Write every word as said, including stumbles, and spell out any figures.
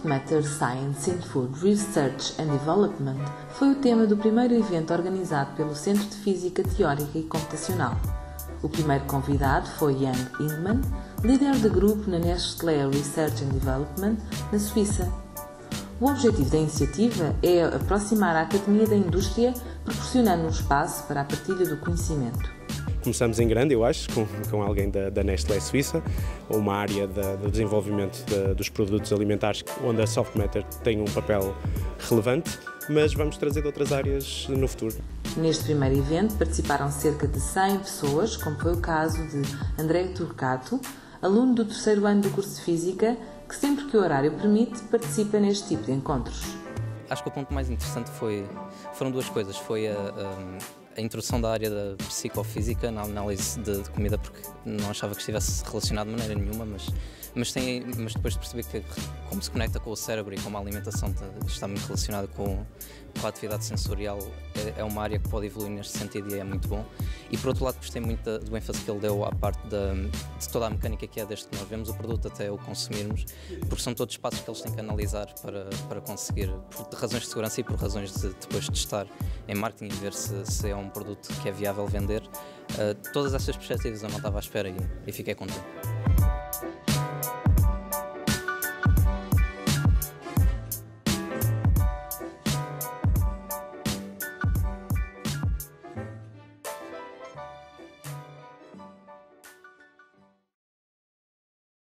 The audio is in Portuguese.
Soft Matter Science in Food Research and Development foi o tema do primeiro evento organizado pelo Centro de Física Teórica e Computacional. O primeiro convidado foi Jan Ingman, líder de grupo na Nestlé Research and Development, na Suíça. O objetivo da iniciativa é aproximar a academia da indústria, proporcionando um espaço para a partilha do conhecimento. Começamos em grande, eu acho, com, com alguém da, da Nestlé Suíça, uma área da, do desenvolvimento de, dos produtos alimentares onde a Soft Matter tem um papel relevante, mas vamos trazer de outras áreas no futuro. Neste primeiro evento participaram cerca de cem pessoas, como foi o caso de André Turcato, aluno do terceiro ano do curso de Física, que sempre que o horário permite participa neste tipo de encontros. Acho que o ponto mais interessante foi, foram duas coisas, foi a, a a introdução da área da psicofísica na análise de, de comida, porque não achava que estivesse relacionado de maneira nenhuma, mas, mas, tem, mas depois de perceber que como se conecta com o cérebro e como a alimentação está muito relacionada com, com a atividade sensorial, é, é uma área que pode evoluir neste sentido e é muito bom. E por outro lado gostei muito da, do ênfase que ele deu à parte da, de toda a mecânica que é desde que nós vemos o produto até o consumirmos, porque são todos passos que eles têm que analisar para, para conseguir, por razões de segurança e por razões de depois testar em marketing e ver se, se é um produto que é viável vender. Uh, todas essas perspectivas eu não estava à espera e, e fiquei contente.